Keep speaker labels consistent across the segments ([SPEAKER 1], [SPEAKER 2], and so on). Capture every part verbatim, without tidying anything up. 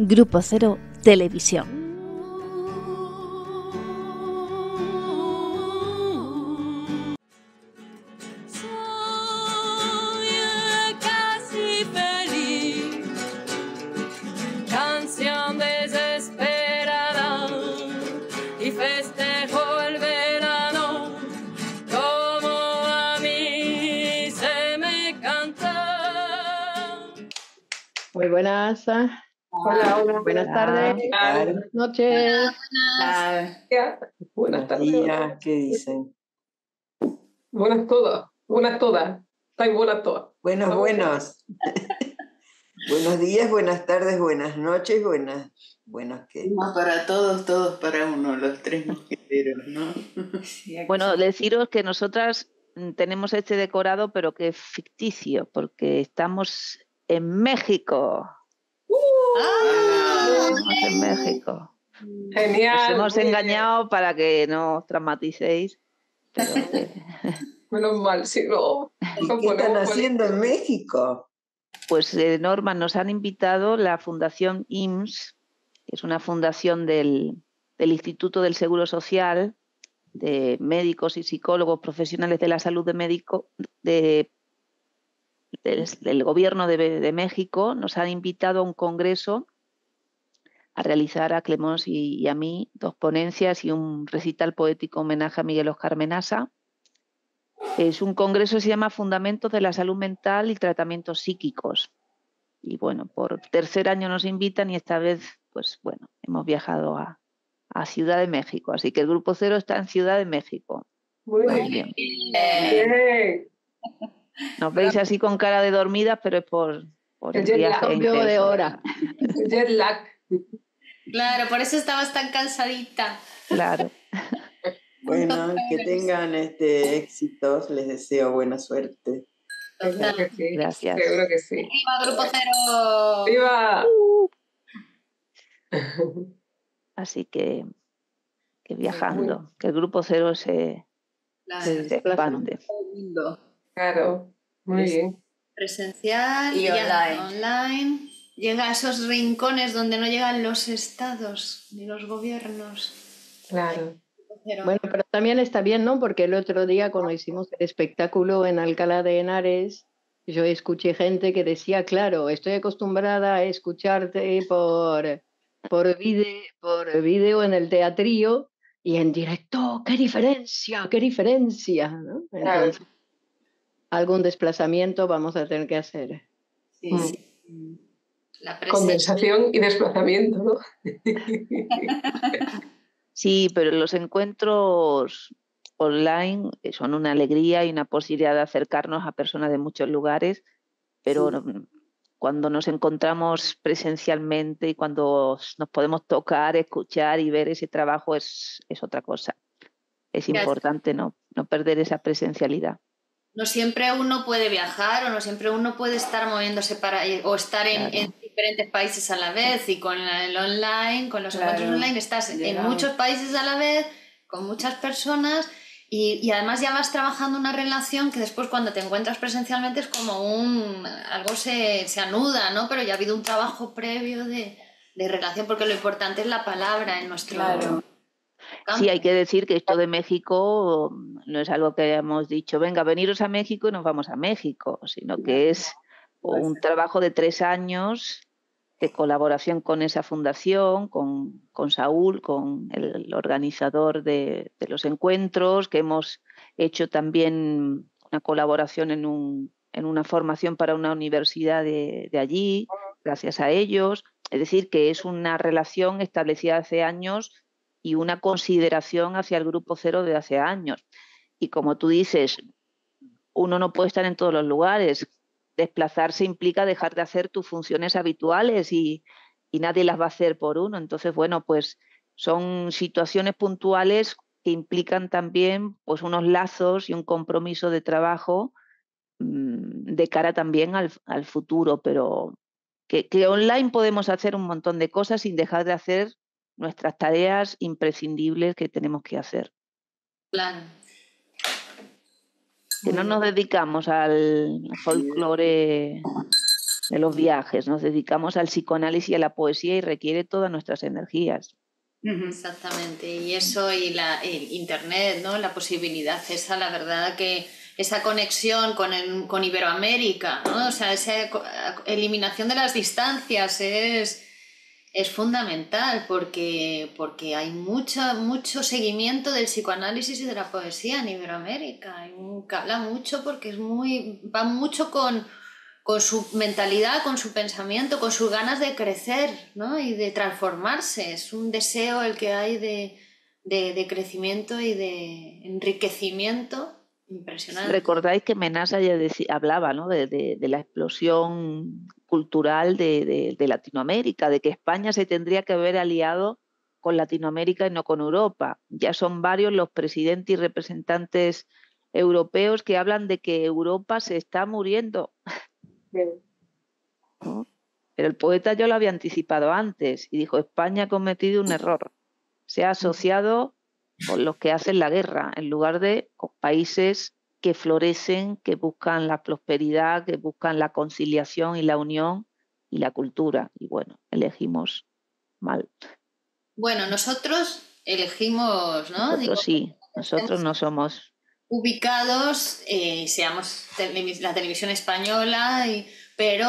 [SPEAKER 1] Grupo Cero Televisión.
[SPEAKER 2] Muy buenas.
[SPEAKER 3] Hola, hola.
[SPEAKER 2] Buenas tardes. Buenas noches.
[SPEAKER 3] Buenas, buenas tardes.
[SPEAKER 4] Días, ¿qué dicen?
[SPEAKER 3] Buenas todas. Buenas todas. Estáis buenas todas.
[SPEAKER 4] Buenos, buenos. Buenos días, buenas tardes, buenas noches, buenas... ¿Buenos qué?
[SPEAKER 5] Uno para todos, todos para uno, los tres mosqueteros, ¿no?
[SPEAKER 6] Sí, bueno, deciros que nosotras tenemos este decorado, pero que es ficticio, porque estamos en México.
[SPEAKER 5] ¡Uh! ¡Ah!
[SPEAKER 6] Estamos en México.
[SPEAKER 3] Genial.
[SPEAKER 6] Nos hemos engañado bien para que no os traumaticéis. Pero que...
[SPEAKER 3] Menos mal, si no.
[SPEAKER 4] ¿Y qué están haciendo en México?
[SPEAKER 6] Pues eh, Norma, nos han invitado la Fundación I M S S, que es una fundación del, del Instituto del Seguro Social, de médicos y psicólogos profesionales de la salud de médico, de, de, del gobierno de, de México. Nos han invitado a un congreso a realizar a Clemons y, y a mí dos ponencias y un recital poético homenaje a Miguel Oscar Menasa. Es un congreso que se llama Fundamentos de la Salud Mental y Tratamientos Psíquicos. Y bueno, por tercer año nos invitan y esta vez, pues bueno, hemos viajado a, a Ciudad de México. Así que el Grupo Cero está en Ciudad de México.
[SPEAKER 3] Muy bien. bien.
[SPEAKER 6] Nos veis así con cara de dormidas, pero es por, por el,
[SPEAKER 3] el
[SPEAKER 6] viaje
[SPEAKER 2] cambio de hora.
[SPEAKER 3] El jet lag.
[SPEAKER 7] Claro, por eso estabas tan cansadita.
[SPEAKER 6] Claro.
[SPEAKER 4] Bueno, que tengan este éxitos, les deseo buena suerte.
[SPEAKER 3] Seguro que sí.
[SPEAKER 6] Gracias.
[SPEAKER 3] Seguro que sí.
[SPEAKER 7] ¡Viva Grupo Cero!
[SPEAKER 3] ¡Viva!
[SPEAKER 6] Uh. Así que, que viajando, que el Grupo Cero se,
[SPEAKER 7] claro.
[SPEAKER 6] se, se expande.
[SPEAKER 3] Claro, muy bien.
[SPEAKER 7] Presencial
[SPEAKER 5] y, y online.
[SPEAKER 7] online. Llega a esos rincones donde no llegan los estados ni los gobiernos.
[SPEAKER 3] Claro.
[SPEAKER 2] Bueno, pero también está bien, ¿no? Porque el otro día cuando hicimos el espectáculo en Alcalá de Henares, yo escuché gente que decía, claro, estoy acostumbrada a escucharte por, por, vide, por video en el teatrillo y en directo, ¡qué diferencia, qué diferencia! ¿No? Entonces, claro. Algún desplazamiento vamos a tener que hacer.
[SPEAKER 7] Sí,
[SPEAKER 3] mm.
[SPEAKER 7] sí. La
[SPEAKER 3] Conversación y desplazamiento, ¿no?
[SPEAKER 6] Sí, pero los encuentros online son una alegría y una posibilidad de acercarnos a personas de muchos lugares, pero sí. Cuando nos encontramos presencialmente y cuando nos podemos tocar, escuchar y ver ese trabajo es, es otra cosa. Es importante no, no perder esa presencialidad.
[SPEAKER 7] No siempre uno puede viajar o no siempre uno puede estar moviéndose para o estar en, claro. en diferentes países a la vez, y con el online, con los claro. encuentros online estás Llegamos. en muchos países a la vez, con muchas personas y, y además ya vas trabajando una relación que después cuando te encuentras presencialmente es como un... algo se, se anuda, ¿no? Pero ya ha habido un trabajo previo de, de relación, porque lo importante es la palabra en nuestro...
[SPEAKER 6] Claro. Sí, hay que decir que esto de México no es algo que hayamos dicho, venga, veniros a México y nos vamos a México, sino que es un trabajo de tres años de colaboración con esa fundación, con, con Saúl, con el, el organizador de, de los encuentros, que hemos hecho también una colaboración en, un, en una formación para una universidad de, de allí, gracias a ellos. Es decir, que es una relación establecida hace años y una consideración hacia el Grupo Cero de hace años. Y como tú dices, uno no puede estar en todos los lugares. Desplazarse implica dejar de hacer tus funciones habituales y, y nadie las va a hacer por uno. Entonces, bueno, pues son situaciones puntuales que implican también pues, unos lazos y un compromiso de trabajo mmm, de cara también al, al futuro, pero que, que online podemos hacer un montón de cosas sin dejar de hacer nuestras tareas imprescindibles que tenemos que hacer.
[SPEAKER 7] Claro.
[SPEAKER 6] Que no nos dedicamos al folclore de los viajes. Nos dedicamos al psicoanálisis y a la poesía y requiere todas nuestras energías.
[SPEAKER 7] Exactamente, y eso y la el internet, ¿no? La posibilidad esa, la verdad que esa conexión con, el, con Iberoamérica, ¿no? O sea, esa eliminación de las distancias es, es fundamental porque, porque hay mucho, mucho seguimiento del psicoanálisis y de la poesía en Iberoamérica. Que habla mucho porque es muy, va mucho con, con su mentalidad, con su pensamiento, con sus ganas de crecer, ¿no? Y de transformarse. Es un deseo el que hay de, de, de crecimiento y de enriquecimiento. Impresionante.
[SPEAKER 6] Recordáis que Menasa ya decía, hablaba, ¿no? de, de, de la explosión cultural de, de, de Latinoamérica, de que España se tendría que haber aliado con Latinoamérica y no con Europa. Ya son varios los presidentes y representantes europeos que hablan de que Europa se está muriendo. ¿No? Pero el poeta yo lo había anticipado antes y dijo, España ha cometido un error. Se ha asociado con los que hacen la guerra, en lugar de con países que florecen, que buscan la prosperidad, que buscan la conciliación y la unión y la cultura. Y bueno, elegimos mal.
[SPEAKER 7] Bueno, nosotros elegimos, ¿no?
[SPEAKER 6] Nosotros
[SPEAKER 7] Digo,
[SPEAKER 6] sí, nosotros no somos...
[SPEAKER 7] ubicados, eh, seamos televis- la televisión española, y, pero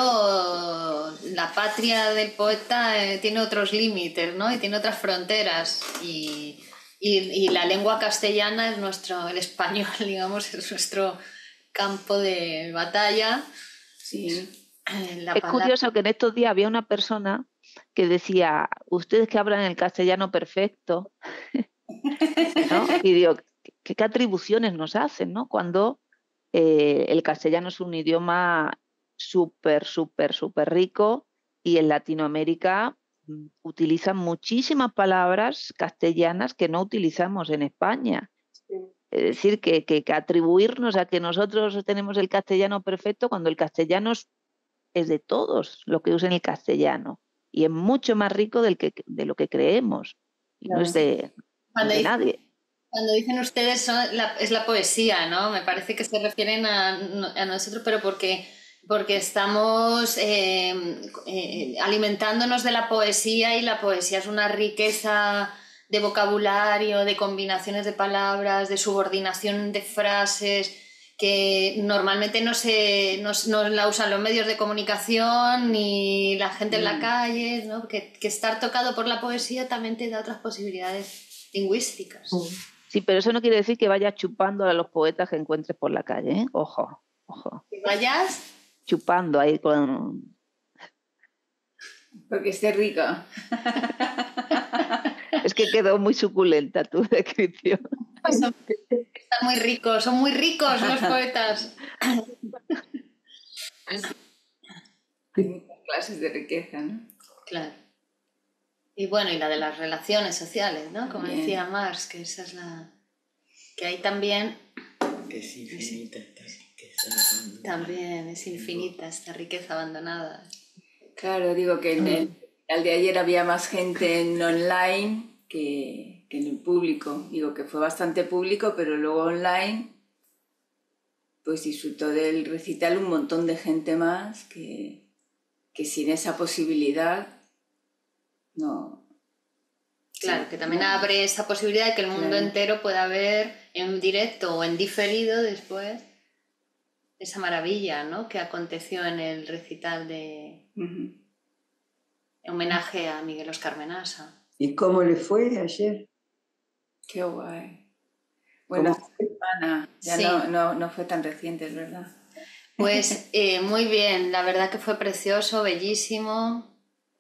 [SPEAKER 7] la patria del poeta eh, tiene otros límites, ¿no? Y tiene otras fronteras. Y... Y, y la lengua castellana es nuestro, el español, digamos, es nuestro campo de batalla.
[SPEAKER 6] Sí. La es palabra... curioso que en estos días había una persona que decía, ustedes que hablan el castellano perfecto, ¿no? Y digo, ¿qué, qué atribuciones nos hacen, ¿no? Cuando eh, el castellano es un idioma súper, súper, súper rico y en Latinoamérica utilizan muchísimas palabras castellanas que no utilizamos en España. Sí. Es decir, que, que, que atribuirnos a que nosotros tenemos el castellano perfecto cuando el castellano es, es de todos lo que usan el castellano y es mucho más rico del que, de lo que creemos y claro, no es de, no de
[SPEAKER 7] dicen,
[SPEAKER 6] nadie.
[SPEAKER 7] Cuando dicen ustedes son la, es la poesía, ¿no? Me parece que se refieren a, a nosotros, pero porque... porque estamos eh, eh, alimentándonos de la poesía y la poesía es una riqueza de vocabulario, de combinaciones de palabras, de subordinación de frases que normalmente no, se, no, no la usan los medios de comunicación ni la gente mm. en la calle, ¿no? que, que estar tocado por la poesía también te da otras posibilidades lingüísticas.
[SPEAKER 6] Sí, pero eso no quiere decir que vayas chupando a los poetas que encuentres por la calle, ¿eh? Ojo, ojo.
[SPEAKER 7] ¿Que vayas?
[SPEAKER 6] Chupando ahí con...
[SPEAKER 5] Porque esté rica.
[SPEAKER 6] Es que quedó muy suculenta tu descripción.
[SPEAKER 7] Son, están muy ricos, son muy ricos los poetas.
[SPEAKER 5] Hay muchas clases de riqueza, ¿no?
[SPEAKER 7] Claro. Y bueno, y la de las relaciones sociales, ¿no? Como Bien. decía Marx, que esa es la... que hay también...
[SPEAKER 5] Es infinita esta riqueza.
[SPEAKER 7] También es infinita esta riqueza abandonada.
[SPEAKER 5] Claro, digo que en el, al de ayer había más gente en online que, que en el público. Digo que fue bastante público, pero luego online pues disfrutó del recital un montón de gente más que, que sin esa posibilidad no...
[SPEAKER 7] Claro, que también abre esa posibilidad de que el mundo claro. entero pueda ver en directo o en diferido después esa maravilla, ¿no? Que aconteció en el recital de uh-huh. homenaje a Miguel Oscar Menasa.
[SPEAKER 4] ¿Y cómo le fue ayer?
[SPEAKER 5] Qué guay. Bueno, semana, ya sí. no, no, no fue tan reciente, es verdad.
[SPEAKER 7] Pues eh, muy bien, la verdad que fue precioso, bellísimo.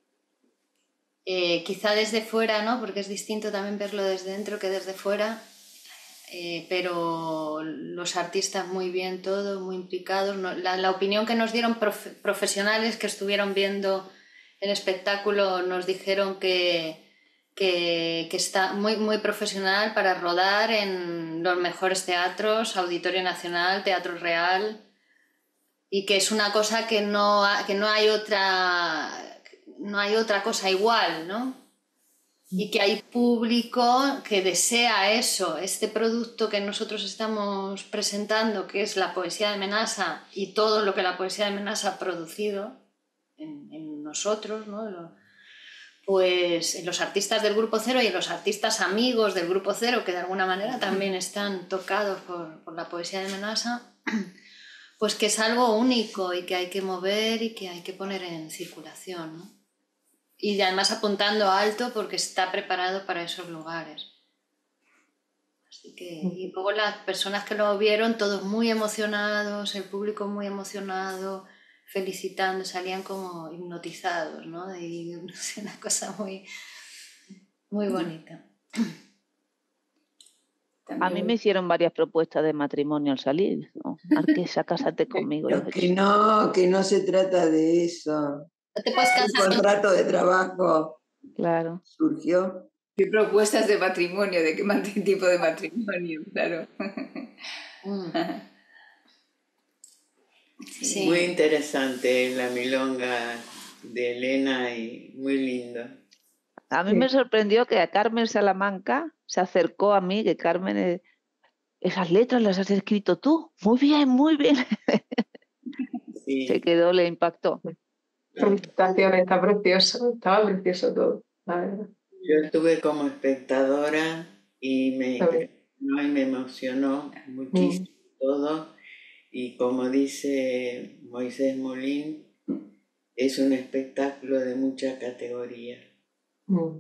[SPEAKER 7] Eh, quizá desde fuera, ¿no? Porque es distinto también verlo desde dentro que desde fuera. Eh, pero los artistas muy bien todos, muy implicados. No, la, la opinión que nos dieron profe, profesionales que estuvieron viendo el espectáculo nos dijeron que, que, que está muy, muy profesional para rodar en los mejores teatros, Auditorio Nacional, Teatro Real, y que es una cosa que no, que no hay otra, no hay otra cosa igual, ¿no? Y que hay público que desea eso, este producto que nosotros estamos presentando, que es la poesía de Menasa y todo lo que la poesía de Menasa ha producido, en, en nosotros, ¿no? Lo, pues en los artistas del Grupo Cero y en los artistas amigos del Grupo Cero, que de alguna manera también están tocados por, por la poesía de Menasa, pues que es algo único y que hay que mover y que hay que poner en circulación, ¿no? Y además apuntando alto porque está preparado para esos lugares. Así que, y luego las personas que lo vieron, todos muy emocionados, el público muy emocionado, felicitando, salían como hipnotizados, ¿no? Y no sé, una cosa muy, muy bonita.
[SPEAKER 6] A mí me hicieron varias propuestas de matrimonio al salir, ¿no? Marquesa, cásate conmigo.
[SPEAKER 4] Pero que no, que no se trata de eso.
[SPEAKER 7] No te puedes
[SPEAKER 4] Un
[SPEAKER 7] casar.
[SPEAKER 4] contrato de trabajo
[SPEAKER 6] Claro.
[SPEAKER 4] surgió.
[SPEAKER 5] ¿Qué propuestas de matrimonio? ¿De qué mat- tipo de matrimonio? Claro.
[SPEAKER 7] Mm. Sí.
[SPEAKER 8] Muy interesante la milonga de Elena y muy lindo.
[SPEAKER 6] A mí
[SPEAKER 3] Sí.
[SPEAKER 6] me sorprendió que a Carmen Salamanca se acercó a mí, que Carmen, eh, esas letras las has escrito tú. Muy bien, muy bien.
[SPEAKER 8] Sí,
[SPEAKER 6] Se quedó, le impactó.
[SPEAKER 3] Felicitaciones, está precioso, estaba precioso todo, la verdad.
[SPEAKER 8] yo estuve como espectadora y me
[SPEAKER 3] Está bien.
[SPEAKER 8] impresionó y me emocionó muchísimo todo. Y como dice Moisés Molín, es un espectáculo de mucha categoría.
[SPEAKER 3] Mm.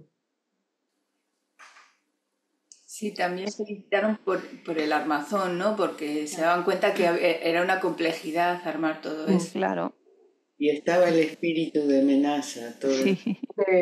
[SPEAKER 5] Sí, también felicitaron por, por el armazón, ¿no? Porque se daban cuenta que hab- era una complejidad armar todo
[SPEAKER 3] Mm.
[SPEAKER 5] eso.
[SPEAKER 6] Claro.
[SPEAKER 8] Y estaba el espíritu de Menaza, todo.
[SPEAKER 6] Sí.
[SPEAKER 3] Sí.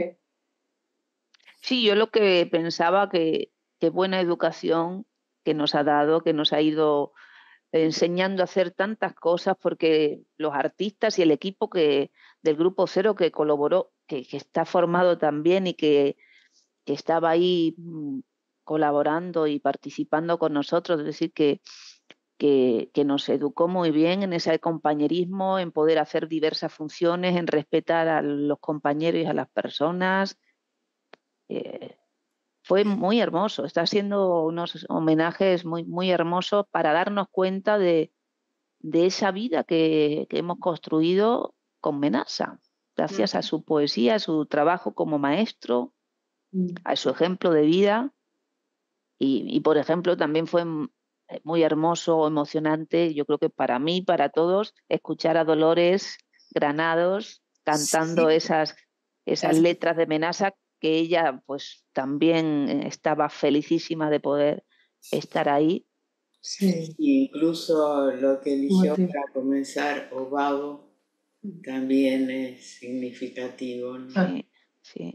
[SPEAKER 6] Sí, yo lo que pensaba que, que buena educación que nos ha dado, que nos ha ido enseñando a hacer tantas cosas, porque los artistas y el equipo que, del Grupo Cero que colaboró, que, que está formado también y que, que estaba ahí mm, colaborando y participando con nosotros, es decir, que, que, que nos educó muy bien en ese compañerismo, en poder hacer diversas funciones, en respetar a los compañeros y a las personas. Eh, fue muy hermoso, está haciendo unos homenajes muy, muy hermosos para darnos cuenta de, de esa vida que, que hemos construido con Menasa, gracias a su poesía, a su trabajo como maestro,
[SPEAKER 3] Mm.
[SPEAKER 6] a su ejemplo de vida. Y, y, por ejemplo, también fue muy hermoso, emocionante, yo creo que para mí, para todos, escuchar a Dolores Granados cantando
[SPEAKER 5] Sí.
[SPEAKER 6] esas, esas
[SPEAKER 5] Es-
[SPEAKER 6] letras de Menasa, que ella pues también estaba felicísima de poder estar ahí.
[SPEAKER 3] Sí.
[SPEAKER 8] Incluso lo que eligió
[SPEAKER 3] Muy
[SPEAKER 8] para comenzar Obavo también es significativo, ¿no?
[SPEAKER 3] Ah.
[SPEAKER 6] Sí, sí.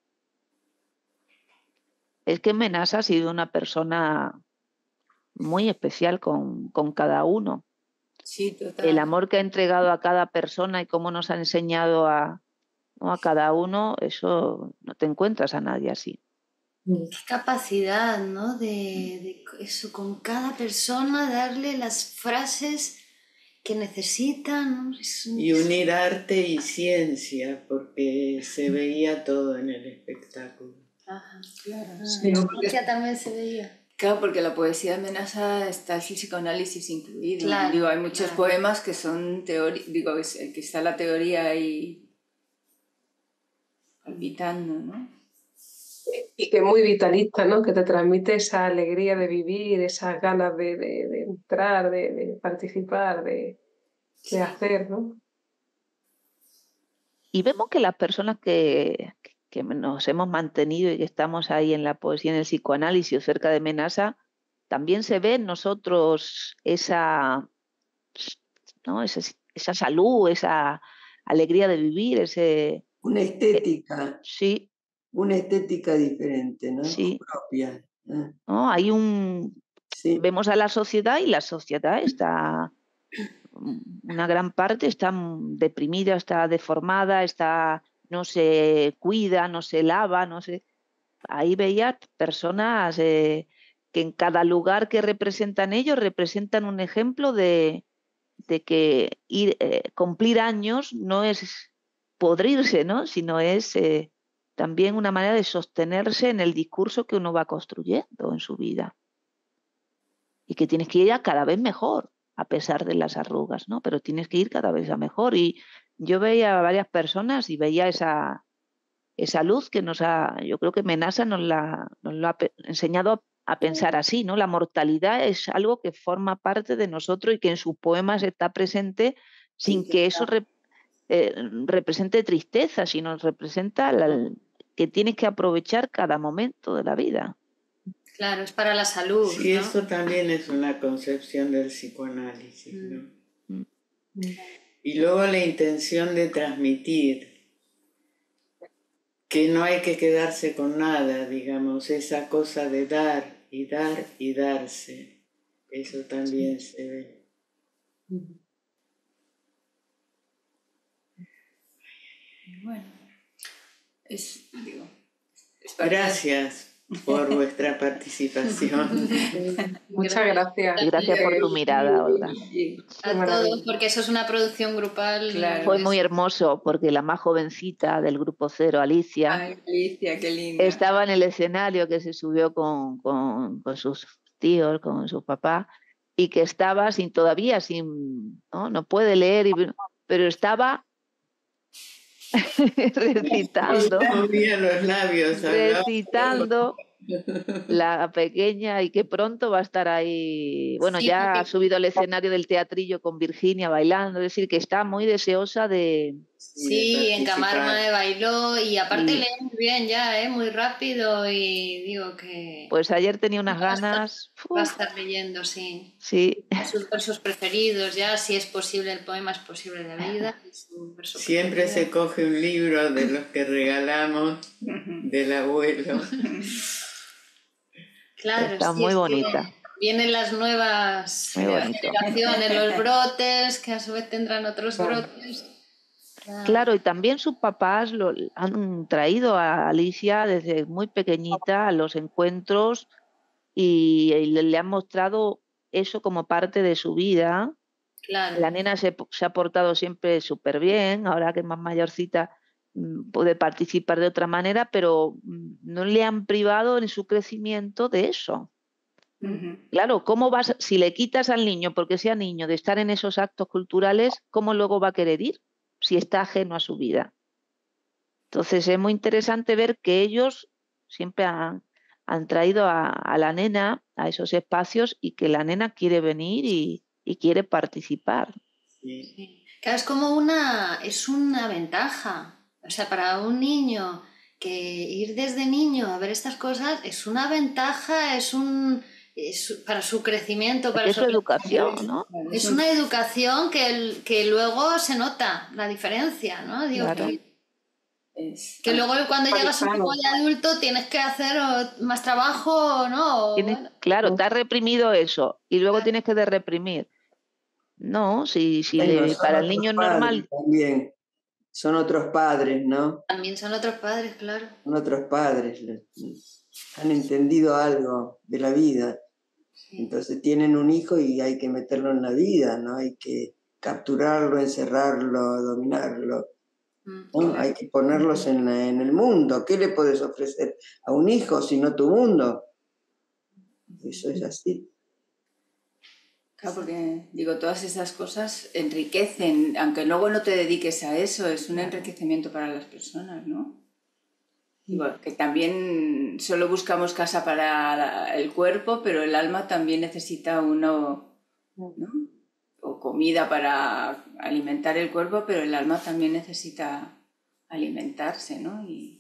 [SPEAKER 6] Es que Menasa ha sido una persona muy especial con, con cada uno.
[SPEAKER 5] Sí, total.
[SPEAKER 6] El amor que ha entregado a cada persona y cómo nos ha enseñado a, ¿no? a cada uno, eso no te encuentras a nadie así.
[SPEAKER 3] Mm.
[SPEAKER 7] Qué capacidad, ¿no? De, de eso, con cada persona darle las frases que necesitan, ¿no? Es un-
[SPEAKER 8] Y unir arte y ciencia, porque se veía todo en el espectáculo.
[SPEAKER 7] Ajá.
[SPEAKER 5] Claro.
[SPEAKER 3] Sí.
[SPEAKER 7] La poesía también se veía.
[SPEAKER 5] Claro, porque la poesía de Menasa está el psicoanálisis incluido.
[SPEAKER 7] Claro,
[SPEAKER 5] Digo, hay muchos
[SPEAKER 7] claro.
[SPEAKER 5] poemas que son teoría, digo, es- que está la teoría ahí palpitando, ¿no?
[SPEAKER 3] Y que es muy vitalista, ¿no? Que te transmite esa alegría de vivir, esas ganas de, de- de entrar, de, de participar, de, de hacer, ¿no?
[SPEAKER 6] Y vemos que las personas que, que nos hemos mantenido y que estamos ahí en la poesía, en el psicoanálisis o cerca de Menasa, también se ve en nosotros esa, ¿no? esa, esa salud, esa alegría de vivir, ese...
[SPEAKER 4] Una estética,
[SPEAKER 6] Sí,
[SPEAKER 4] una estética diferente, ¿no?
[SPEAKER 6] sí.
[SPEAKER 4] Propia. ¿eh?
[SPEAKER 6] ¿no? Hay un...
[SPEAKER 4] Sí.
[SPEAKER 6] Vemos a la sociedad y la sociedad está... Una gran parte está deprimida, está deformada, está, no se cuida, no se lava, no se... Ahí veía personas eh, que en cada lugar que representan ellos representan un ejemplo de, de que ir, eh, cumplir años no es podrirse, ¿no? Sino es eh, también una manera de sostenerse en el discurso que uno va construyendo en su vida. Y que tienes que ir a cada vez mejor, a pesar de las arrugas, ¿no? Pero tienes que ir cada vez a mejor. Y yo veía a varias personas y veía esa, esa luz que nos ha, yo creo que Menasa nos, la, nos lo ha enseñado a, a pensar así, ¿no? La mortalidad es algo que forma parte de nosotros y que en sus poemas está presente sin que eso re, eh, represente tristeza, sino representa la, que tienes que aprovechar cada momento de la vida.
[SPEAKER 7] Claro, es para la salud.
[SPEAKER 8] Sí,
[SPEAKER 7] ¿no?
[SPEAKER 8] eso también es una concepción del psicoanálisis, ¿no?
[SPEAKER 6] Mm.
[SPEAKER 8] Y luego la intención de transmitir, que no hay que quedarse con nada, digamos, esa cosa de dar y dar y darse, eso también se ve.
[SPEAKER 5] Bueno, es, digo, es
[SPEAKER 8] Gracias por vuestra participación.
[SPEAKER 3] Muchas gracias.
[SPEAKER 6] Y gracias por tu mirada, Olga.
[SPEAKER 7] A todos, porque eso es una producción grupal.
[SPEAKER 5] Claro.
[SPEAKER 6] Fue muy hermoso porque la más jovencita del grupo Cero, Alicia,
[SPEAKER 5] Ay, Alicia, qué linda.
[SPEAKER 6] estaba en el escenario, que se subió con, con, con sus tíos, con su papá, y que estaba sin todavía, sin, no, no puede leer, y, pero estaba recitando,
[SPEAKER 8] Movía los labios, hablaba.
[SPEAKER 6] recitando la pequeña, y que pronto va a estar ahí. Bueno,
[SPEAKER 7] Sí,
[SPEAKER 6] ya
[SPEAKER 7] porque-
[SPEAKER 6] ha subido al escenario del teatrillo con Virginia bailando, es decir, que está muy deseosa de...
[SPEAKER 7] Sí, en Camarma bailó y aparte
[SPEAKER 6] Y-
[SPEAKER 7] lee muy bien ya, ¿eh? Muy rápido y digo que
[SPEAKER 6] Pues ayer tenía unas
[SPEAKER 7] Va a estar-
[SPEAKER 6] ganas.
[SPEAKER 7] va a
[SPEAKER 6] uf,
[SPEAKER 7] estar leyendo, sí.
[SPEAKER 6] sí,
[SPEAKER 7] Sus versos preferidos ya, si es posible el poema, es posible la vida. y su verso
[SPEAKER 8] Siempre
[SPEAKER 7] preferido.
[SPEAKER 8] se coge un libro de los que regalamos del abuelo.
[SPEAKER 7] Claro,
[SPEAKER 6] está
[SPEAKER 7] sí,
[SPEAKER 6] muy
[SPEAKER 7] es que
[SPEAKER 6] bonita.
[SPEAKER 7] vienen las nuevas
[SPEAKER 6] Muy bonito.
[SPEAKER 7] generaciones, los brotes, que a su vez tendrán otros
[SPEAKER 3] Claro.
[SPEAKER 7] brotes. Ah,
[SPEAKER 6] Claro, y también sus papás lo, han traído a Alicia desde muy pequeñita a los encuentros y, y le, le han mostrado eso como parte de su vida.
[SPEAKER 7] claro.
[SPEAKER 6] La nena se, se ha portado siempre súper bien, ahora que es más mayorcita mm, puede participar de otra manera, pero mm, no le han privado en su crecimiento de eso.
[SPEAKER 5] Ujú.
[SPEAKER 6] Claro, ¿cómo vas, si le quitas al niño, porque sea niño, de estar en esos actos culturales, cómo luego va a querer ir si está ajeno a su vida? Entonces es muy interesante ver que ellos siempre han, han traído a, a la nena a esos espacios y que la nena quiere venir y, y quiere participar.
[SPEAKER 8] Sí.
[SPEAKER 7] Sí. Claro, es como una, es una ventaja. O sea, para un niño que ir desde niño a ver estas cosas es una ventaja, es un es para su crecimiento, para
[SPEAKER 6] Es su
[SPEAKER 7] su
[SPEAKER 6] educación, ¿no?
[SPEAKER 7] Es una educación que, el- que luego se nota la diferencia, ¿no? Digo,
[SPEAKER 6] Claro.
[SPEAKER 7] que,
[SPEAKER 5] Es-
[SPEAKER 7] que luego cuando llegas un
[SPEAKER 3] Claro.
[SPEAKER 7] poco de adulto tienes que hacer o, más trabajo, ¿no? O,
[SPEAKER 6] Tienes-
[SPEAKER 7] bueno,
[SPEAKER 6] claro, te has reprimido eso y luego
[SPEAKER 7] Claro.
[SPEAKER 6] tienes que reprimir. No, si, si
[SPEAKER 4] Bueno,
[SPEAKER 6] le-
[SPEAKER 4] son
[SPEAKER 6] para el
[SPEAKER 4] otros
[SPEAKER 6] niño es
[SPEAKER 4] padres
[SPEAKER 6] normal,
[SPEAKER 4] también. Son otros padres, ¿no?
[SPEAKER 7] también son otros padres, claro.
[SPEAKER 4] Son otros padres. le- Han entendido algo de la vida.
[SPEAKER 7] Sí.
[SPEAKER 4] Entonces tienen un hijo y hay que meterlo en la vida, ¿no? Hay que capturarlo, encerrarlo, dominarlo,
[SPEAKER 7] Mm.
[SPEAKER 4] ¿no? Hay que ponerlos en, la- en el mundo. ¿Qué le puedes ofrecer a un hijo si no tu mundo? Eso es así.
[SPEAKER 5] Claro, porque digo, todas esas cosas enriquecen, aunque luego no te dediques a eso, es un enriquecimiento para las personas, ¿no? Digo, que también solo buscamos casa para la- el cuerpo, pero el alma también necesita uno, ¿no? O comida para alimentar el cuerpo, pero el alma también necesita alimentarse, ¿no? Y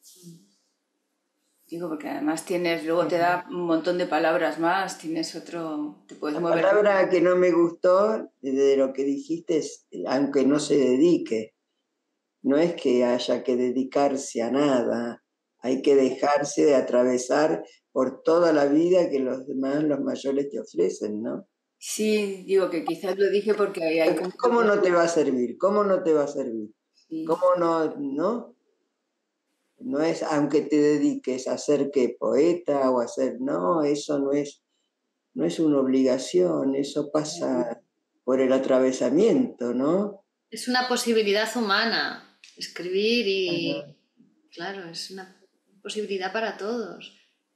[SPEAKER 5] digo, porque además tienes, luego te da un montón de palabras más, tienes otro, te puedes
[SPEAKER 4] La
[SPEAKER 5] mover.
[SPEAKER 4] palabra que no me gustó de lo que dijiste es, aunque no se dedique, no es que haya que dedicarse a nada, hay que dejarse de atravesar por toda la vida que los demás, los mayores te ofrecen, ¿no?
[SPEAKER 5] Sí, digo que quizás lo dije porque hay, hay como...
[SPEAKER 4] ¿Cómo no te va a servir? ¿Cómo no te va a servir?
[SPEAKER 5] Sí.
[SPEAKER 4] ¿Cómo no, no? No es, aunque te dediques a ser que poeta o a ser, no, eso no es, no es una obligación, eso pasa por el atravesamiento, ¿no?
[SPEAKER 7] Es una posibilidad humana, escribir y, claro, es una posibilidad para todos.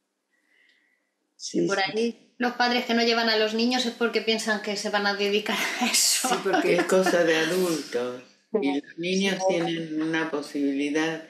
[SPEAKER 4] Sí,
[SPEAKER 7] Por
[SPEAKER 4] sí.
[SPEAKER 7] ahí los padres que no llevan a los niños es porque piensan que se van a dedicar a eso.
[SPEAKER 5] Sí,
[SPEAKER 8] Que
[SPEAKER 5] porque
[SPEAKER 8] es cosa de adultos. Y los niños tienen una posibilidad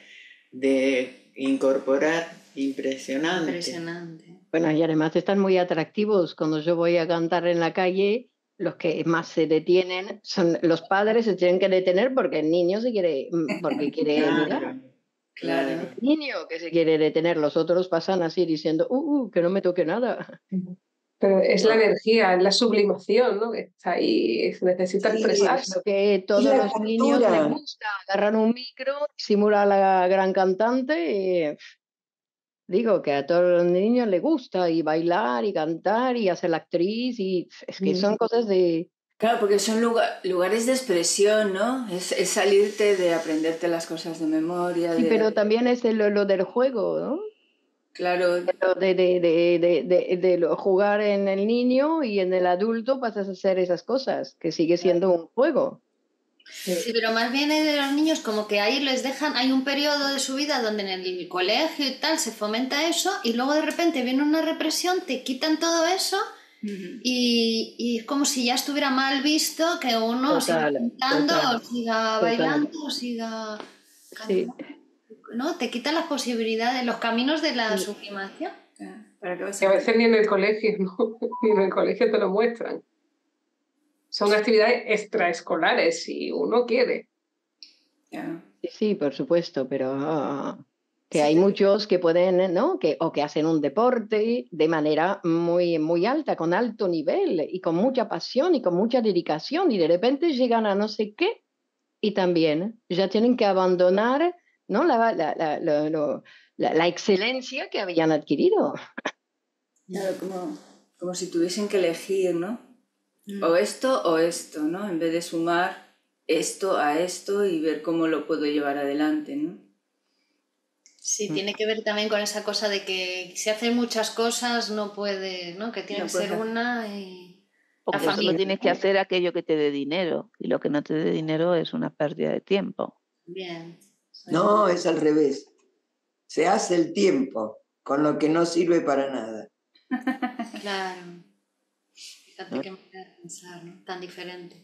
[SPEAKER 8] de incorporar impresionante.
[SPEAKER 7] Impresionante.
[SPEAKER 2] Bueno, y además están muy atractivos. Cuando yo voy a cantar en la calle, los que más se detienen son los padres, se tienen que detener porque el niño se quiere, mm, porque quiere
[SPEAKER 8] Claro,
[SPEAKER 2] mirar.
[SPEAKER 8] claro.
[SPEAKER 2] El niño que se quiere detener, los otros pasan así diciendo, uh, uh, que no me toque nada.
[SPEAKER 3] Pero es la energía, es la sublimación, ¿no? Que está ahí, necesita
[SPEAKER 4] Sí,
[SPEAKER 3] expresarse.
[SPEAKER 2] Lo que
[SPEAKER 4] Es
[SPEAKER 2] todos
[SPEAKER 4] la
[SPEAKER 2] los niños les
[SPEAKER 4] cultura.
[SPEAKER 2] gusta, agarran un micro, simulan a la gran cantante y pff, digo que a todos los niños les gusta y bailar y cantar y hacer la actriz y pff, es que son cosas de...
[SPEAKER 5] Claro, porque son lugar- lugares de expresión, ¿no? Es, es salirte de aprenderte las cosas de memoria.
[SPEAKER 2] Sí,
[SPEAKER 5] de-
[SPEAKER 2] pero también es el- lo, del juego, ¿no?
[SPEAKER 5] Claro,
[SPEAKER 2] Lo De, de, de, de, de, de lo- jugar en el niño y en el adulto pasas a hacer esas cosas, que sigue siendo un juego.
[SPEAKER 7] Sí, pero más bien de los niños como que ahí les dejan, hay un periodo de su vida donde en el colegio y tal se fomenta eso y luego de repente viene una represión, te quitan todo eso
[SPEAKER 5] Ujú.
[SPEAKER 7] y, y es como si ya estuviera mal visto que uno siga
[SPEAKER 2] Total,
[SPEAKER 7] cantando
[SPEAKER 2] total,
[SPEAKER 7] o siga
[SPEAKER 2] total.
[SPEAKER 7] bailando o siga
[SPEAKER 2] Sí.
[SPEAKER 7] cantando, ¿no? Te quitan las posibilidades, los caminos de la
[SPEAKER 2] Sí.
[SPEAKER 7] sublimación.
[SPEAKER 5] Ya, ¿para qué vas
[SPEAKER 3] Que a
[SPEAKER 5] a
[SPEAKER 3] veces ni en el colegio, ¿no? Ni en el colegio te lo muestran. Son actividades extraescolares, si uno quiere.
[SPEAKER 5] Ya.
[SPEAKER 2] Sí, sí, por supuesto, pero ah, que
[SPEAKER 5] Sí,
[SPEAKER 2] hay
[SPEAKER 5] pero-
[SPEAKER 2] muchos que pueden, ¿no? Que, o que hacen un deporte de manera muy, muy alta, con alto nivel y con mucha pasión y con mucha dedicación y de repente llegan a no sé qué y también ya tienen que abandonar, ¿no? La, la, la, lo- lo- la- la excelencia que habían adquirido.
[SPEAKER 5] Claro, como, como si tuviesen que elegir, ¿no?
[SPEAKER 7] Mm.
[SPEAKER 5] O esto o esto, ¿no? En vez de sumar esto a esto y ver cómo lo puedo llevar adelante, ¿no?
[SPEAKER 7] Sí,
[SPEAKER 2] Mm.
[SPEAKER 7] tiene que ver también con esa cosa de que si haces muchas cosas no puede, ¿no? Que tiene
[SPEAKER 5] No
[SPEAKER 7] que ser
[SPEAKER 5] puedes.
[SPEAKER 7] una y la
[SPEAKER 6] Porque solo
[SPEAKER 7] familia.
[SPEAKER 6] tienes que hacer aquello que te dé dinero y lo que no te dé dinero es una pérdida de tiempo.
[SPEAKER 7] Bien.
[SPEAKER 4] No, es al revés. Se hace el tiempo con lo que no sirve para nada.
[SPEAKER 7] Claro. Fíjate qué manera de pensar, ¿no? Tan diferente.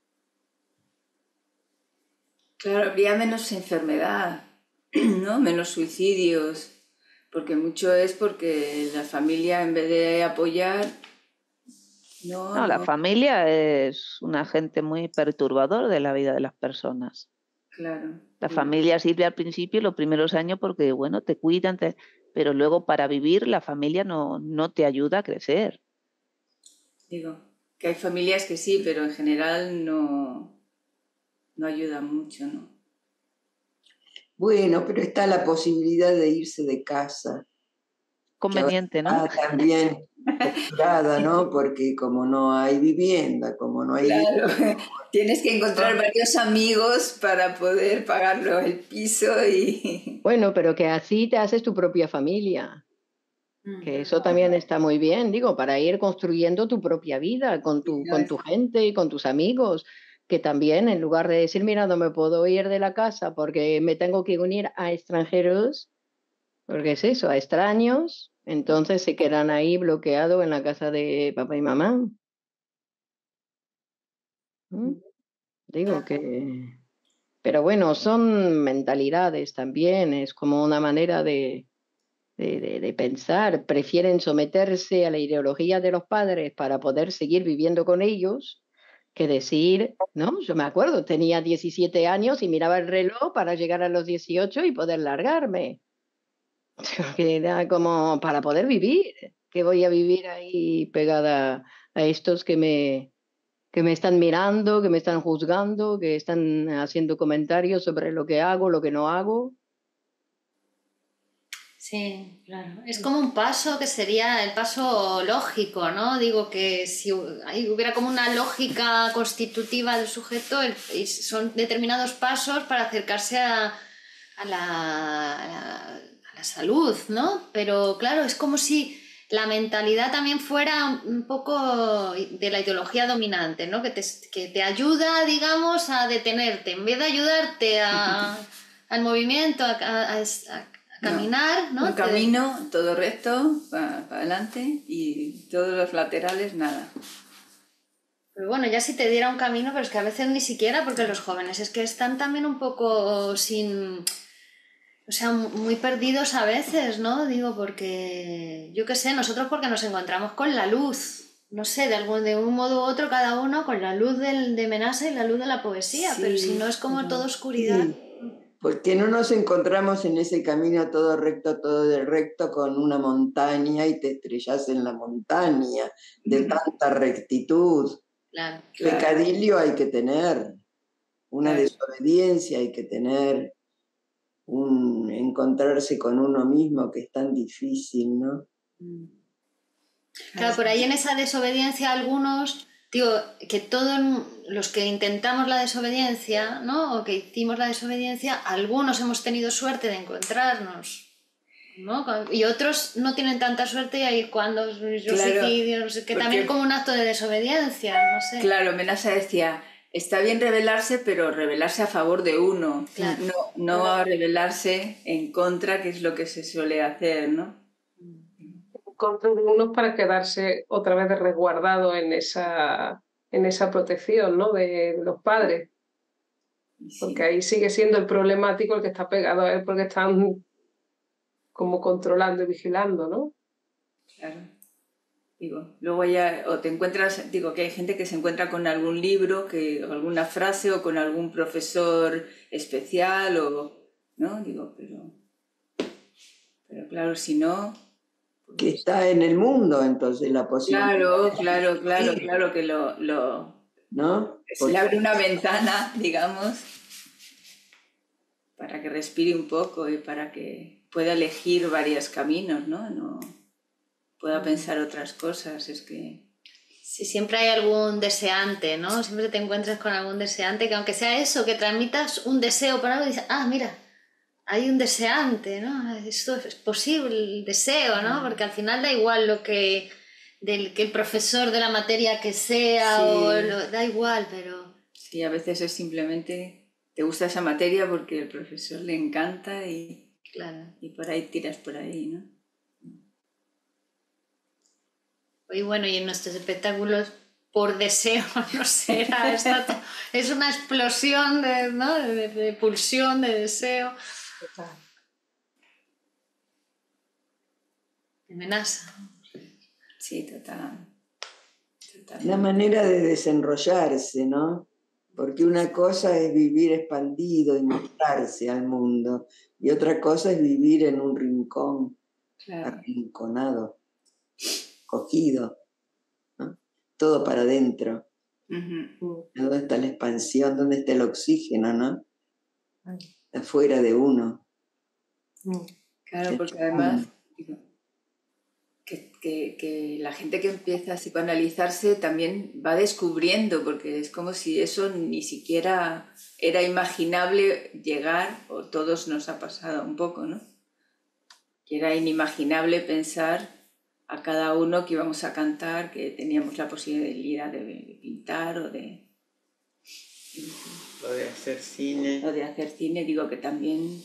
[SPEAKER 5] Claro, habría menos enfermedad, ¿no? Menos suicidios, porque mucho es porque la familia en vez de apoyar, no,
[SPEAKER 6] No, la
[SPEAKER 5] no,
[SPEAKER 6] familia es un agente muy perturbador de la vida de las personas.
[SPEAKER 5] claro.
[SPEAKER 6] La
[SPEAKER 5] Sí.
[SPEAKER 6] familia sirve al principio, los primeros años, porque bueno, te cuidan, te- pero luego para vivir la familia no, no te ayuda a crecer.
[SPEAKER 5] Digo, que hay familias que sí, pero en general no, no ayudan mucho, ¿no?
[SPEAKER 4] Bueno, pero está la posibilidad de irse de casa, que ahora
[SPEAKER 6] Conveniente, ¿no?
[SPEAKER 4] está también posturada, ¿no? Porque como no hay vivienda, como no hay
[SPEAKER 5] Claro,
[SPEAKER 4] dinero,
[SPEAKER 5] tienes que encontrar varios amigos para poder pagarlo el piso y...
[SPEAKER 2] Bueno, pero que así te haces tu propia familia. Que eso también está muy bien, digo, para ir construyendo tu propia vida con tu,
[SPEAKER 5] No,
[SPEAKER 2] con
[SPEAKER 5] es-
[SPEAKER 2] tu gente y con tus amigos, que también en lugar de decir, mira, no me puedo ir de la casa porque me tengo que unir a extranjeros, porque es eso, a extraños, entonces se quedan ahí bloqueados en la casa de papá y mamá. ¿Mm? Digo que... Pero bueno, son mentalidades también, es como una manera de, de, de- de pensar, prefieren someterse a la ideología de los padres para poder seguir viviendo con ellos, que decir, ¿no? Yo me acuerdo, tenía diecisiete años y miraba el reloj para llegar a los dieciocho y poder largarme. Que era como para poder vivir, que voy a vivir ahí pegada a estos que me, que me están mirando, que me están juzgando, que están haciendo comentarios sobre lo que hago, lo que no hago.
[SPEAKER 7] Sí, claro. Es como un paso que sería el paso lógico, ¿no? Digo que si hu- ahí hubiera como una lógica constitutiva del sujeto, el- y son determinados pasos para acercarse a, a la, a la- a la salud, ¿no? Pero claro, es como si la mentalidad también fuera un poco de la ideología dominante, ¿no? Que te, que te ayuda, digamos, a detenerte. En vez de ayudarte a- al movimiento, a, a- a- a caminar, ¿no?
[SPEAKER 5] Un
[SPEAKER 7] Te-
[SPEAKER 5] camino todo recto para adelante y todos los laterales nada.
[SPEAKER 7] Pero bueno, ya si te diera un camino, pero es que a veces ni siquiera, porque los jóvenes es que están también un poco sin... O sea, muy perdidos a veces, ¿no? Digo, porque, yo qué sé, nosotros porque nos encontramos con la luz, no sé, de, algún, de un modo u otro cada uno con la luz del, de Menasa y la luz de la poesía, sí, pero si no es como toda oscuridad...
[SPEAKER 4] Sí. Porque no nos encontramos en ese camino todo recto, todo de recto, con una montaña y te estrellas en la montaña de tanta rectitud.
[SPEAKER 7] Claro,
[SPEAKER 4] claro. Pecadillo hay que tener, una
[SPEAKER 5] Claro.
[SPEAKER 4] desobediencia hay que tener, un encontrarse con uno mismo que es tan difícil, ¿no?
[SPEAKER 7] Claro, por ahí en esa desobediencia algunos... Digo, que todos los que intentamos la desobediencia, ¿no? O que hicimos la desobediencia, algunos hemos tenido suerte de encontrarnos, ¿no? Y otros no tienen tanta suerte y ahí es cuando los suicidios, no sé, que también es como un acto de desobediencia, no sé.
[SPEAKER 5] Claro, Menasa decía, está bien rebelarse, pero rebelarse a favor de uno,
[SPEAKER 7] claro.
[SPEAKER 5] no, no claro. rebelarse en contra, que es lo que se suele hacer, ¿no?
[SPEAKER 3] Contra unos para quedarse otra vez resguardado en esa, en esa protección, ¿no? de, de los padres. Sí. Porque ahí sigue siendo el problemático el que está pegado a él porque están como controlando y vigilando, ¿no?
[SPEAKER 5] Claro. Digo, luego ya, o te encuentras, digo que hay gente que se encuentra con algún libro, que, o alguna frase, o con algún profesor especial, o, ¿no? Digo, pero, pero claro, si no...
[SPEAKER 4] Que está en el mundo, entonces, la posibilidad.
[SPEAKER 5] Claro, claro, claro, claro, que lo... lo
[SPEAKER 4] ¿no?
[SPEAKER 5] Se Porque... le abre una ventana, digamos, para que respire un poco y para que pueda elegir varios caminos, ¿no? No pueda pensar otras cosas, es que...
[SPEAKER 7] Sí, siempre hay algún deseante, ¿no? Siempre te encuentras con algún deseante, que aunque sea eso, que transmitas un deseo para algo y dices, ah, mira, hay un deseante, ¿no? Esto es posible, el deseo, ¿no? Porque al final da igual lo que, del, que el profesor de la materia que sea, sí. o lo, da igual, pero...
[SPEAKER 5] Sí, a veces es simplemente, te gusta esa materia porque el profesor le encanta y,
[SPEAKER 7] claro.
[SPEAKER 5] y por ahí tiras por ahí, ¿no?
[SPEAKER 7] Y bueno, y en nuestros espectáculos, por deseo, no sé, era esta, es una explosión de, ¿no? de, de pulsión, de deseo.
[SPEAKER 3] Total.
[SPEAKER 7] De Menasa.
[SPEAKER 5] Sí, total. total.
[SPEAKER 4] La manera de desenrollarse, ¿no? Porque una cosa es vivir expandido y mostrarse al mundo, y otra cosa es vivir en un rincón, claro. arrinconado, cogido, ¿no? Todo para adentro. Uh-huh. ¿Dónde está la expansión? ¿Dónde está el oxígeno, no? Afuera de uno.
[SPEAKER 5] Claro, porque además digo, que, que, que la gente que empieza a psicoanalizarse también va descubriendo, porque es como si eso ni siquiera era imaginable llegar, o todos nos ha pasado un poco, ¿no? Que era inimaginable pensar a cada uno que íbamos a cantar, que teníamos la posibilidad de pintar o de...
[SPEAKER 8] O de hacer cine.
[SPEAKER 5] O de hacer cine, digo que también...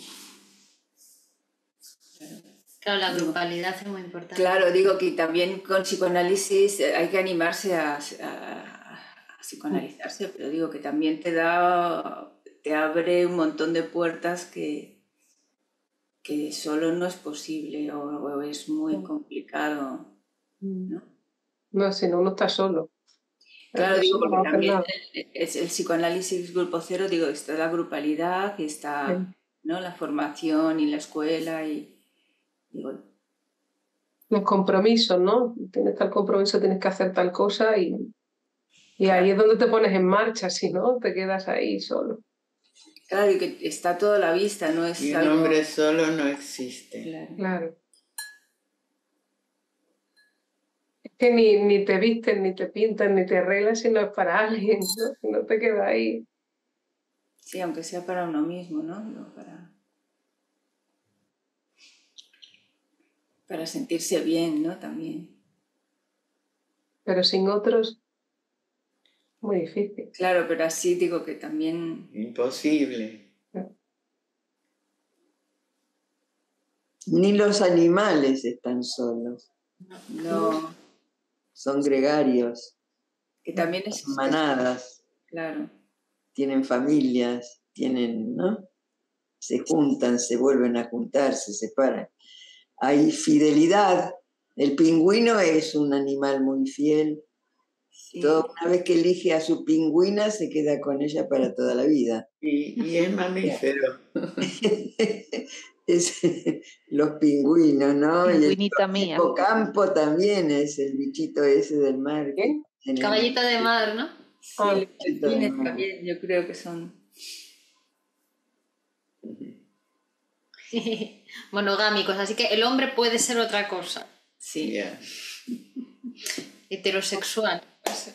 [SPEAKER 7] Claro, claro la grupalidad es muy importante.
[SPEAKER 5] Claro, digo que también con psicoanálisis hay que animarse a, a, a psicoanalizarse, pero digo que también te da, te abre un montón de puertas que, que solo no es posible o, o es muy complicado, ¿no?
[SPEAKER 3] No, si no, uno está solo.
[SPEAKER 5] Claro, digo, porque también es el psicoanálisis grupo cero, digo, está la grupalidad, y está, sí. ¿no? la formación y la escuela y digo...
[SPEAKER 3] Los compromisos, ¿no? Tienes tal compromiso, tienes que hacer tal cosa y, y claro. ahí es donde te pones en marcha, si no, te quedas ahí solo.
[SPEAKER 5] Claro, y que está todo a la vista, no es
[SPEAKER 8] y un
[SPEAKER 5] algo...
[SPEAKER 8] hombre solo no existe.
[SPEAKER 3] Claro. claro. Es que ni, ni te visten, ni te pintan, ni te arreglas si no es para alguien, ¿no? Si no te quedas ahí.
[SPEAKER 5] Sí, aunque sea para uno mismo, ¿no? no para... para sentirse bien, ¿no? También.
[SPEAKER 3] Pero sin otros, muy difícil.
[SPEAKER 5] Claro, pero así digo que también...
[SPEAKER 8] Imposible.
[SPEAKER 4] Ni los animales están solos.
[SPEAKER 5] No.
[SPEAKER 4] Son gregarios.
[SPEAKER 5] Que también es...
[SPEAKER 4] Manadas.
[SPEAKER 5] Claro.
[SPEAKER 4] Tienen familias, tienen, ¿no? Se juntan, se vuelven a juntar, se separan. Hay fidelidad. El pingüino es un animal muy fiel. Sí. Toda una vez que elige a su pingüina, se queda con ella para toda la vida.
[SPEAKER 8] Y, y es mamífero.
[SPEAKER 4] Es, los pingüinos, ¿no?
[SPEAKER 6] Pingüinita
[SPEAKER 4] y el
[SPEAKER 6] mía.
[SPEAKER 4] hipocampo también es el bichito ese del mar.
[SPEAKER 3] ¿Qué?
[SPEAKER 7] El caballito de mar, ¿no?
[SPEAKER 5] Sí, oh, los delfines también, yo creo que son...
[SPEAKER 7] monogámicos, así que el hombre puede ser otra cosa.
[SPEAKER 5] Sí.
[SPEAKER 8] Yeah.
[SPEAKER 7] Heterosexual.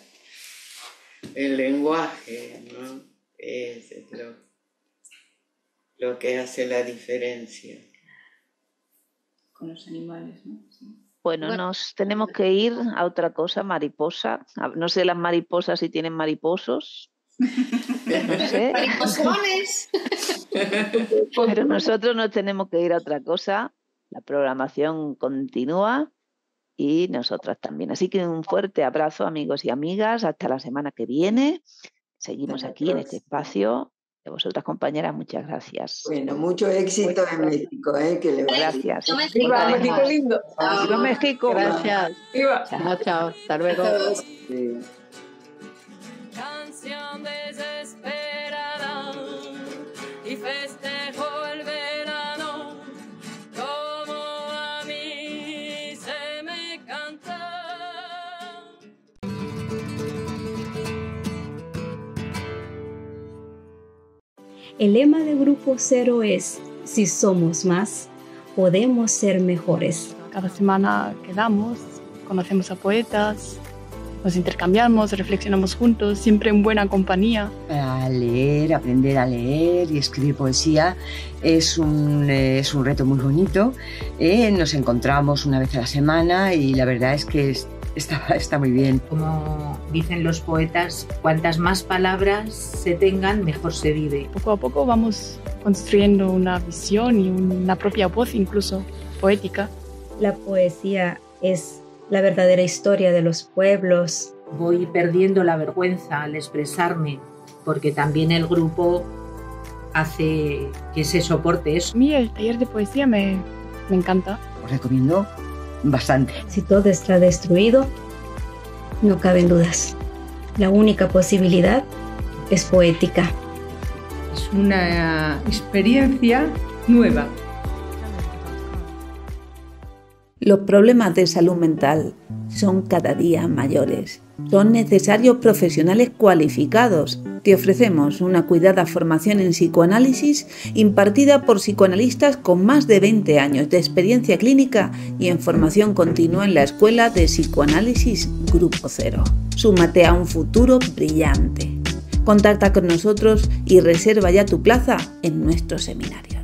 [SPEAKER 8] El lenguaje, ¿no? Es lo, lo que hace la diferencia.
[SPEAKER 5] Con los animales, ¿no? Sí.
[SPEAKER 6] Bueno, bueno, nos tenemos que ir a otra cosa, mariposa. No sé las mariposas si tienen mariposos. No sé.
[SPEAKER 7] Mariposones.
[SPEAKER 6] Pero nosotros nos tenemos que ir a otra cosa. La programación continúa y nosotras también. Así que un fuerte abrazo, amigos y amigas. Hasta la semana que viene. Seguimos aquí en este espacio. De vosotras, compañeras, muchas gracias.
[SPEAKER 4] Bueno, mucho éxito en México, ¿eh? Que le va
[SPEAKER 6] gracias.
[SPEAKER 3] ¡Viva México lindo!
[SPEAKER 6] ¡Viva México!
[SPEAKER 2] Gracias.
[SPEAKER 3] ¡Viva!
[SPEAKER 2] Chao, chao. Hasta luego.
[SPEAKER 4] Sí.
[SPEAKER 9] Canción desesperada y festejo el verano como a mí se me canta.
[SPEAKER 10] El lema de Grupo Cero es: si somos más, podemos ser mejores.
[SPEAKER 11] Cada semana quedamos, conocemos a poetas, nos intercambiamos, reflexionamos juntos, siempre en buena compañía.
[SPEAKER 12] A leer, aprender a leer y escribir poesía es un, es un reto muy bonito. Eh, nos encontramos una vez a la semana y la verdad es que es, está, está muy bien.
[SPEAKER 13] Como dicen los poetas, cuantas más palabras se tengan, mejor se vive.
[SPEAKER 11] Poco a poco vamos construyendo una visión y una propia voz, incluso poética.
[SPEAKER 10] La poesía es la verdadera historia de los pueblos.
[SPEAKER 13] Voy perdiendo la vergüenza al expresarme, porque también el grupo hace que se soporte eso.
[SPEAKER 11] A mí el taller de poesía me, me encanta.
[SPEAKER 12] Os recomiendo bastante.
[SPEAKER 10] Si todo está destruido, no caben dudas. La única posibilidad es poética.
[SPEAKER 14] Es una experiencia nueva.
[SPEAKER 1] Los problemas de salud mental son cada día mayores. Son necesarios profesionales cualificados. Te ofrecemos una cuidada formación en psicoanálisis impartida por psicoanalistas con más de veinte años de experiencia clínica y en formación continua en la Escuela de Psicoanálisis Grupo Cero. Súmate a un futuro brillante. Contacta con nosotros y reserva ya tu plaza en nuestro seminario.